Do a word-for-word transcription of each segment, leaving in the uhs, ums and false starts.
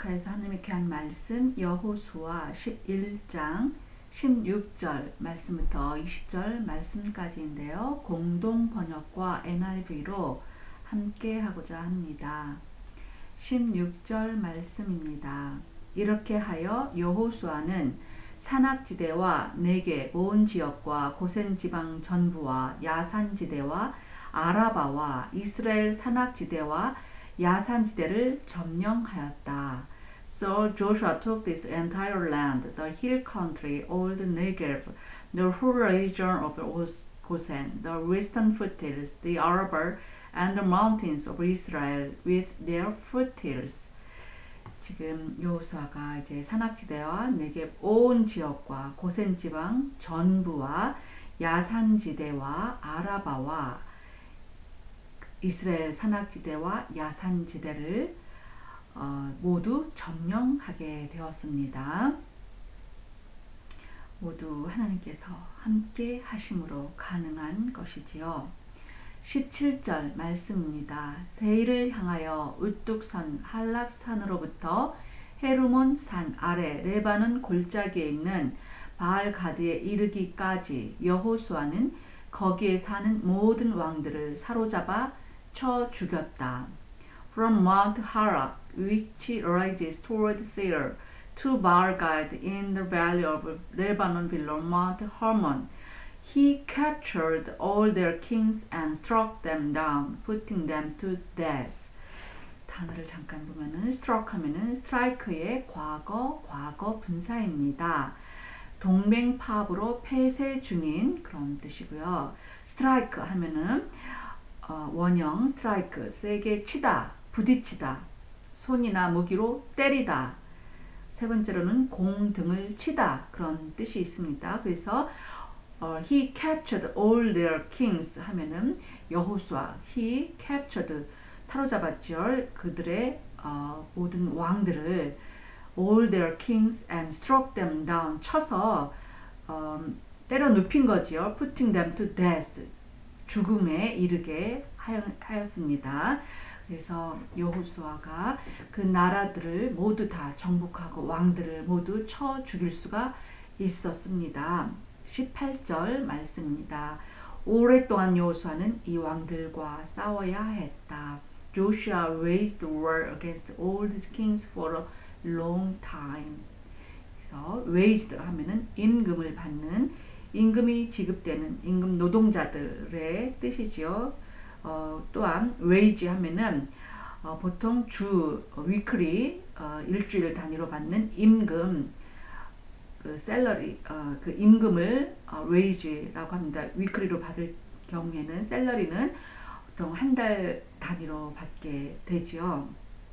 계속해서 하나님께 한 말씀 여호수아 십일 장 십육 절 말씀부터 이십 절 말씀까지인데요. 공동 번역과 엔아이브이로 함께 하고자 합니다. 십육 절 말씀입니다. 이렇게 하여 여호수아는 산악지대와 네겝 온 지역과 고센 지방 전부와 야산지대와 아라바와 이스라엘 산악지대와 야산지대를 점령하였다. So Joshua took this entire land, the hill country, all the Negev, the whole region of Gosen, the western foothills, the Arabah, and the mountains of Israel with their foothills. 지금 여호수아가 이제 산악지대와 네겝 온 지역과 고센 지방 전부와 야산지대와 아라바와 이스라엘 산악지대와 야산지대를 어, 모두 점령하게 되었습니다. 모두 하나님께서 함께 하심으로 가능한 것이지요. 십칠 절 말씀입니다. 세일을 향하여 우뚝선 할락산으로부터 헤르몬 산 아래 레바논 골짜기에 있는 바알가드에 이르기까지 여호수아는 거기에 사는 모든 왕들을 사로잡아 쳐 죽였다. From Mount Harak, which rises toward Seir, to Baal-gad in the valley of Lebanon below Mount Hermon, he captured all their kings and struck them down, putting them to death. 단어를 잠깐 보면은 struck 하면은 strike의 과거, 과거 분사입니다. 동맹 파업으로 폐쇄 중인 그런 뜻이고요. strike 하면은 어, 원형 strike, 세게 치다, 부딪히다, 손이나 무기로 때리다. 세 번째로는 공등을 치다 그런 뜻이 있습니다. 그래서 어, he captured all their kings 하면은 여호수아 he captured 사로잡았죠. 그들의 어, 모든 왕들을 all their kings and struck them down 쳐서 어, 때려 눕힌 거지요. putting them to death 죽음에 이르게 하였습니다. 그래서 여호수아가 그 나라들을 모두 다 정복하고 왕들을 모두 쳐 죽일 수가 있었습니다. 십팔 절 말씀입니다. 오랫동안 여호수아는 이 왕들과 싸워야 했다. Joshua waged war against all these kings for a long time. 그래서 waged 하면은 임금을 받는 임금이 지급되는 임금 노동자들의 뜻이죠. 어, 또한 wage 하면은 어, 보통 주 weekly 어, 일주일 단위로 받는 임금 그 셀러리 어, 그 임금을 어, wage라고 합니다. weekly로 받을 경우에는 셀러리는 보통 한 달 단위로 받게 되지요.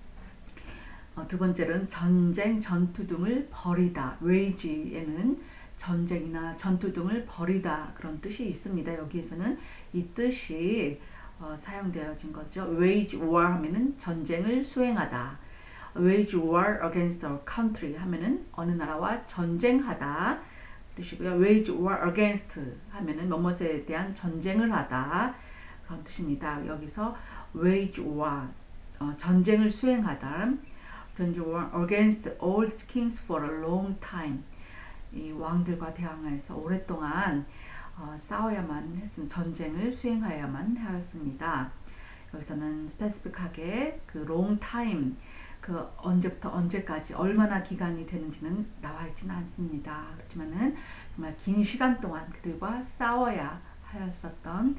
어, 두 번째는 전쟁 전투 등을 벌이다. wage에는 전쟁이나 전투 등을 벌이다 그런 뜻이 있습니다. 여기에서는 이 뜻이 어, 사용되어진 거죠. wage war 하면은 전쟁을 수행하다. wage war against a country 하면은 어느 나라와 전쟁하다 뜻이고요. wage war against 하면은 뭐뭇에 대한 전쟁을 하다 그런 뜻입니다. 여기서 wage war 어, 전쟁을 수행하다. wage war against all kings for a long time. 이 왕들과 대항해서 오랫동안 어, 싸워야만 했습니다. 전쟁을 수행하여야만 하였습니다. 여기서는 스페시픽하게 그 long time 그 언제부터 언제까지 얼마나 기간이 되는지는 나와 있지는 않습니다. 그렇지만은 정말 긴 시간 동안 그들과 싸워야 하였었던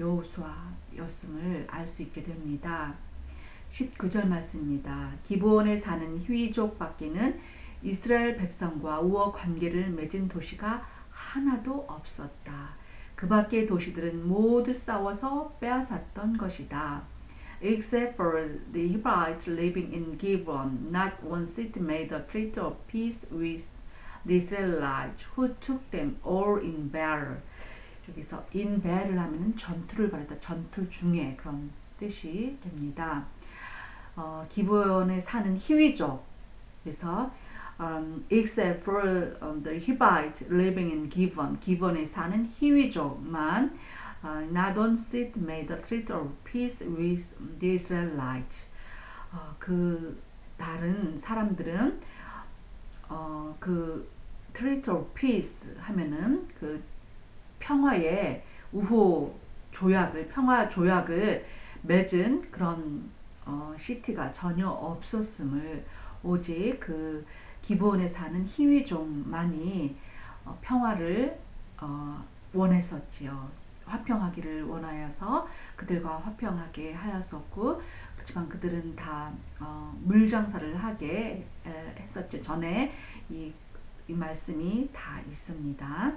여호수아였음을 알 수 있게 됩니다. 십구 절 말씀입니다. 기브온에 사는 히위족 밖에는 이스라엘 백성과 우호 관계를 맺은 도시가 하나도 없었다. 그 밖의 도시들은 모두 싸워서 빼앗았던 것이다. Except for the Hivites living in Gibeon, not one city made a treaty of peace with the Israelites, who took them all in battle. 여기서 in battle 하면은 전투를 벌였다. 전투 중에 그런 뜻이 됩니다. 어, 기브온에 사는 히위족. 그래서 Um, except for um, the Hivites living in Gibeon, 기브온에 사는 히위족만 uh, not one city made a treaty of peace with the Israelites. 어, 그 다른 사람들은 어, 그 Treaty of Peace 하면은 그 평화의 우호 조약을 평화 조약을 맺은 그런 어, 시티가 전혀 없었음을, 오직 그 기브온에 사는 희위종만이 어, 평화를 어, 원했었지요. 화평하기를 원하여서 그들과 화평하게 하였었고, 그렇지만 그들은 다 어, 물장사를 하게 에, 했었죠. 전에 이, 이 말씀이 다 있습니다.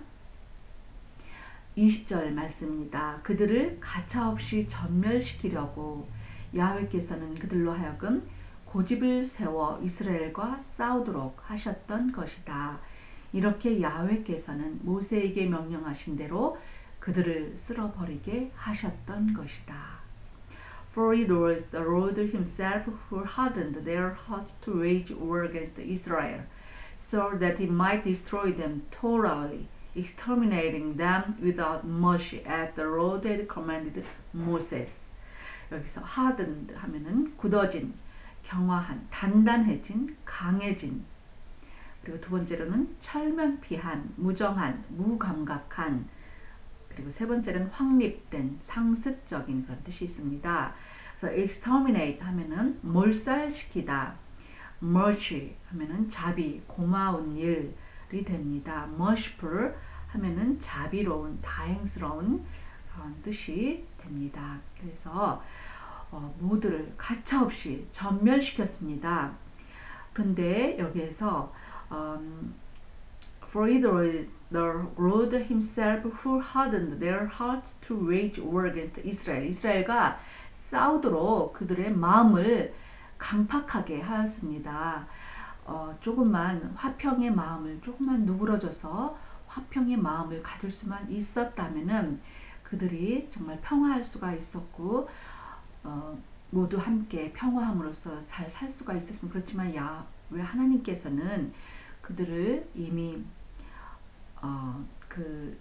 이십 절 말씀입니다. 그들을 가차없이 전멸시키려고 야훼께서는 그들로 하여금 고집을 세워 이스라엘과 싸우도록 하셨던 것이다. 이렇게 야훼께서는 모세에게 명령하신 대로 그들을 쓸어버리게 하셨던 것이다. For it was the Lord himself who hardened their hearts to wage war against Israel, so that he might destroy them thoroughly, exterminating them without mercy, as the Lord had commanded Moses. 여기서 hardened 하면은 굳어진, 경화한, 단단해진, 강해진. 그리고 두 번째로는 철면피한, 무정한, 무감각한. 그리고 세 번째는 확립된, 상습적인 그런 뜻이 있습니다. 그래서 exterminate 하면은 몰살시키다, mercy 하면은 자비, 고마운 일이 됩니다. merciful 하면은 자비로운, 다행스러운 그런 뜻이 됩니다. 그래서 어, 모두를 가차없이 전멸시켰습니다. 그런데 여기에서 um, For it was the Lord himself who hardened their heart to wage war against Israel. 이스라엘과 싸우도록 그들의 마음을 강팍하게 하였습니다. 어, 조금만 화평의 마음을 조금만 누그러져서 화평의 마음을 가질 수만 있었다면은 그들이 정말 평화할 수가 있었고 어, 모두 함께 평화함으로써 잘 살 수가 있었으면, 그렇지만 야훼 하나님께서는 그들을 이미 어, 그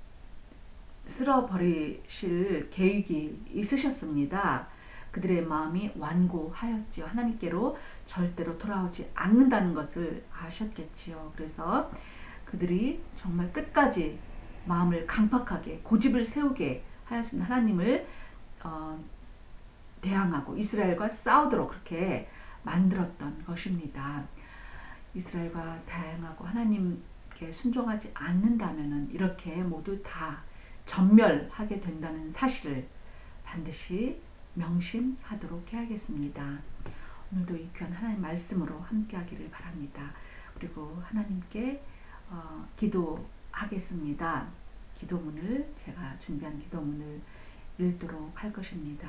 쓸어버리실 계획이 있으셨습니다. 그들의 마음이 완고하였지요. 하나님께로 절대로 돌아오지 않는다는 것을 아셨겠지요. 그래서 그들이 정말 끝까지 마음을 강팍하게 고집을 세우게 하였습니다. 하나님을 어, 대항하고 이스라엘과 싸우도록 그렇게 만들었던 것입니다. 이스라엘과 대항하고 하나님께 순종하지 않는다면은 이렇게 모두 다 전멸하게 된다는 사실을 반드시 명심하도록 해야겠습니다. 오늘도 이 귀한 하나님 말씀으로 함께 하기를 바랍니다. 그리고 하나님께 어, 기도하겠습니다. 기도문을 제가 준비한 기도문을 읽도록 할 것입니다.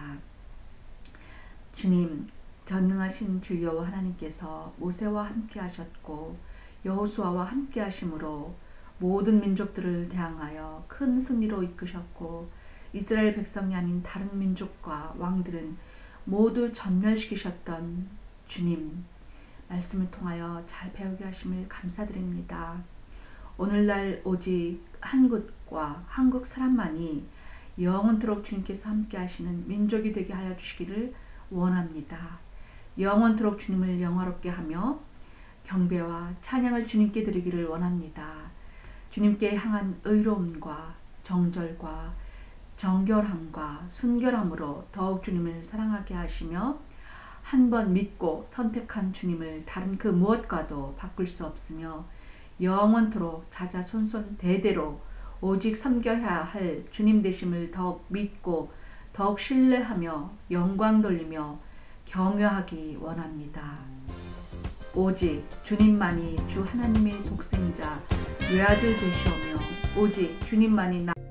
주님, 전능하신 주 여호와 하나님께서 모세와 함께 하셨고 여호수아와 함께 하심으로 모든 민족들을 대항하여 큰 승리로 이끄셨고 이스라엘 백성이 아닌 다른 민족과 왕들은 모두 전멸시키셨던 주님, 말씀을 통하여 잘 배우게 하심을 감사드립니다. 오늘날 오직 한국과 한국 사람만이 영원토록 주님께서 함께 하시는 민족이 되게 하여 주시기를 원합니다. 영원토록 주님을 영화롭게 하며 경배와 찬양을 주님께 드리기를 원합니다. 주님께 향한 의로움과 정절과 정결함과 순결함으로 더욱 주님을 사랑하게 하시며 한 번 믿고 선택한 주님을 다른 그 무엇과도 바꿀 수 없으며 영원토록 자자손손 대대로 오직 섬겨야 할 주님 되심을 더욱 믿고 더욱 신뢰하며 영광 돌리며 경외하기 원합니다. 오직 주님만이 주 하나님의 독생자 외아들 되시오며 오직 주님만이 나